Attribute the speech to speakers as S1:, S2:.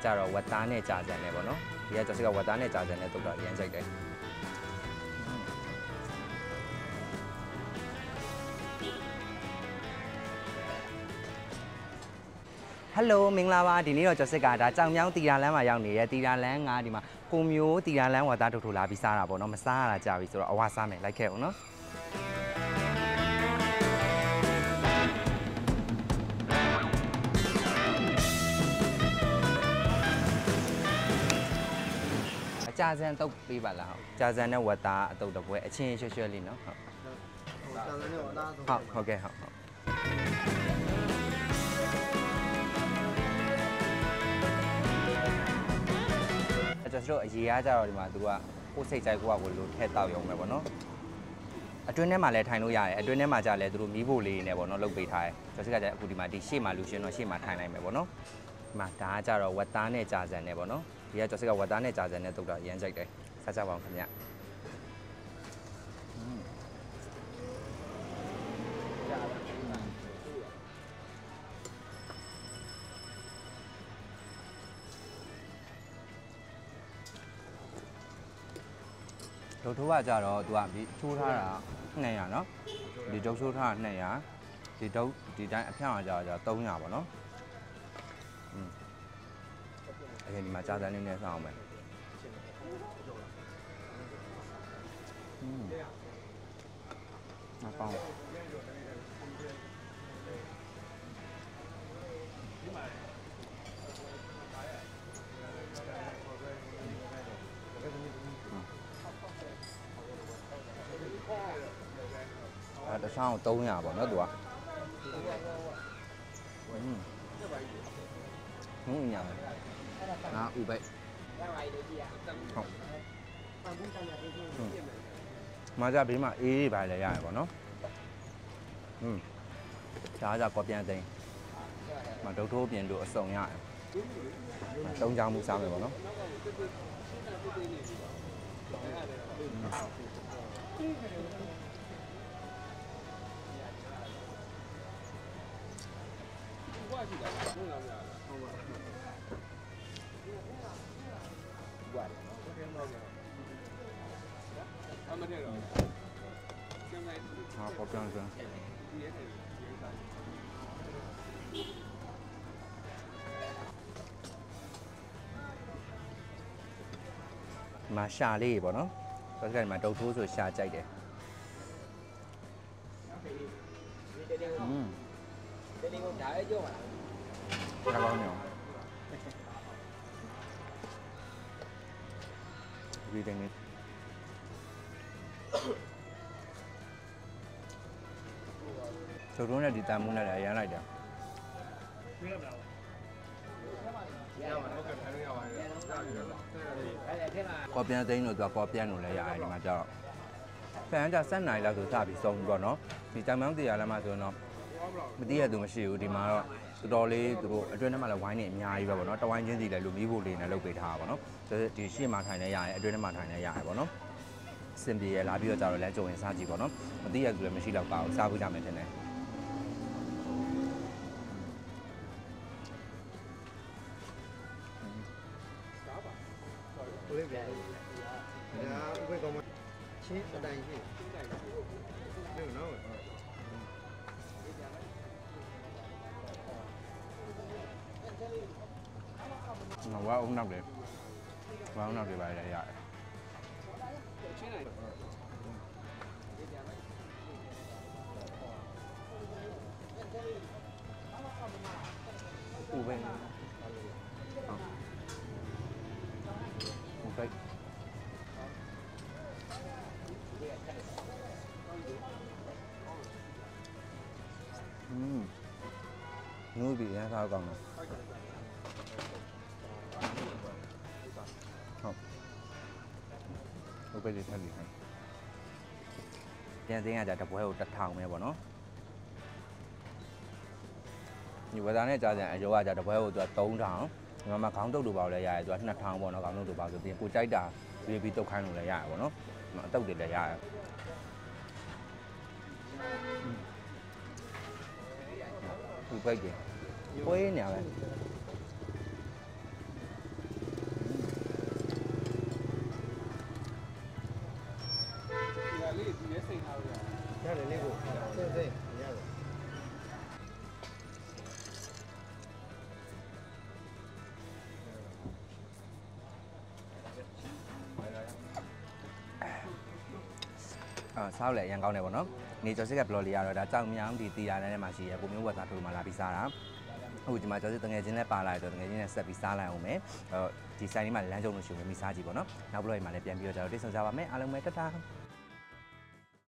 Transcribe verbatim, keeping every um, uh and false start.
S1: တော့ဝတ်သားနဲ့ကြာစံနဲ့ပေါ့နော်ဒီကကျော်စစ်ကဝတ်သားနဲ့ကြာစံနဲ့တုတ်တော့အရင်ကြိုက်တယ်ဟယ်လိုမင်္ဂလာပါဒီနေ့တော့ကျော်စစ်ကဒါကြောင်မြောင်းတီရာလမ်းမှာရောက်နေရဲတီရာလမ်းကဒီမှာကိုမျိုးတီရာလမ်းဝါသားထုတ်ထုတ်လာပြီးစားတာပေါ့နော်မစားရတာကြာပြီဆိုတော့အဝါစားမယ်လိုက်ခဲ့အောင်နော်ကြာစံတုတ်ပေးပါလားဟုတ်ကြာစံနဲ့ဝတ်သားအတုတ်တပွဲအချင်းရွှဲရွှဲလေးနော်ဟုတ်ကြာစံနဲ့ဝတ်သားဟုတ်ဟုတ်ကဲ့ဟုတ်ဟုတ်ကျွန်တော်တို့အရေးအားကြတော့ဒီမှာသူကကိုယ်စိတ်ကြိုက်ကိုကကိုလိုထည့်တောက်ရုံပဲပေါ့နော်အတွင်းထဲမှာလည်းထိုင်လို့ရတယ်အတွင်းထဲမှာကြာလဲသူတို့မီးဖို့လေးနေပေါ့နော်လုတ်ပေးထားတယ်ကျွန်တော်ကကြာအခုဒီမှာဒီရှေ့မှာလူရှင်တော့ရှေ့မှာထိုင်နိုင်မယ်ပေါ့နော်ဒီမှာဒါကကြတော့ဝတ်သားနဲ့ကြာစံနဲ့ပေါ့နော်ဒီကကျွန်တော်ကဝတ်သားနဲ့ကြာစံနဲ့တုတ်တာအရင်ကြိုက်တယ်စားကြပါအောင်ခင်ဗျဒုတ်ထိုးကကြတော့သူကဒီချိုးထားတာနှစ်ရာနော်ဒီဒုတ်ချိုးထားတာနှစ်ရာဒီဒုတ်ဒီတိုင်းအဖြောင်းကြတော့သုံးရာပေါ့နော်อืมအဲ့ဒီမှာကြာစံလေးနဲ့စားအောင်မယ်อืมအပေါင်းအဲတခြားကိုသုံးရာပေါ့နော်သူကอืมဟုတ်ညာငါဥပိတ်ဟုတ်မှာကြဘေးမှာအေးပါလေရတယ်ပေါ့နော်อืมဒါကကော်ပြန်သိန်းမဒုတ်ထိုးပြင်တို့အစုံရတယ်သုံးချောင်းမှုစားမယ်ပေါ့နော်ဟာပေါ်ပြန်စမ်းမှာရှာလေးပေါ့နော်ဆိုတော့ဒီမှာဒုတ်ထိုးဆိုရှာကြိုက်တယ်อืมဒီနေ့ကဒါပဲကြောက်ပါလားကောင်းကောင်းညောင်းဒီတင်နေတို့နဲ့ဒီတန်မှုနဲ့လည်းရမ်းလိုက်တာကော်ပြန်သိန်းတို့သူကကော်ပြန်လို့လည်းရတယ်ဒီမှာကျတော့ဖန်ကဆက်နိုင်လောက်ဆိုစပြီးစုံပြီပေါ့နော်ဒီတန်မောင်းတရားလည်းမှဆိုတော့မသိရသူမရှိဘူးဒီမှာတော့တော်တော်လေးသူတို့အတွင်းထဲမှာလည်းဝိုင်းနေအများကြီးပဲပေါ့နော်တဝိုင်းချင်းစီလည်းလူမီးဖို့လေးနဲ့လုပ်ပေးထားတာပေါ့နော်ဒီရှေ့မှာထိုင်နေရတယ်အတွင်းထဲမှာထိုင်နေရတယ်ပေါ့နော်စင်ပြေရလာပြီးတော့ကြတော့လည်းကြုံရင်စားကြည့်ပေါ့နော်မသိရသူလည်းမရှိတော့ပါဘူးစားဖို့ကြမယ်ထင်တယ်ဘယ်လိုလဲဒါဘယ်ကောင်မချင်းအတိုင်းချင်းဟုတ်နော်ငါဝါအောင်နောက်တယ်ဝါအောင်နောက်တယ်ပါလေရတယ်ဥပင်းဟုတ်ကဲ့อืมနူးပြီးရမ်းစားကောင်းတယ်ဟုတ်ဟုတ်ကဲ့ဒီထက်လေးပြန်စင်းရကြတပွဲကိုတစ်ထောင်ပဲပေါ့နော်ညီဝသားနဲ့ကြာကြအရောကကြတပွဲကိုသူကသုံးထောင်ဒီမှာခေါင်းတုပ်လိုပါလဲရတယ်သူကနှစ်ထောင်ပေါ့နော်ခေါင်းတုပ်လိုပါဆိုပြီးကိုကြိုက်တာပြီးပြီးတုတ်ခိုင်းလို့လည်းရတယ်ပေါ့နော်အတုပ်တွေလည်းရတယ်ဒီပိတ်ကြီးပွဲနေရပဲစားလို့လည်းအရင်ကောင်းတယ်ပေါ့နော်နေကျော်စစ်ကဘလော်လေးကတော့ဒါကြောင်မြောင်းဒီတီလာနဲ့မှာရှိရကိုမျိုးဝတ်သားတို့မှလာပြီးစားတာအခုဒီမှာကျော်စစ်တငယ်ချင်းနဲ့ပါလာတယ်ဆိုတငယ်ချင်းနဲ့ဆက်ပြီးစားလိုက်အောင်မယ်ဒီဆိုင်လေးမှာလမ်းကြုံလို့ရှိရင်မိစားကြည့်ပေါ့နော်နောက်ဘလော်လေးမှာလည်းပြန်ပြီးတော့ကျွန်တော်တိတ်ဆုံကြပါမယ်အားလုံးပဲတတား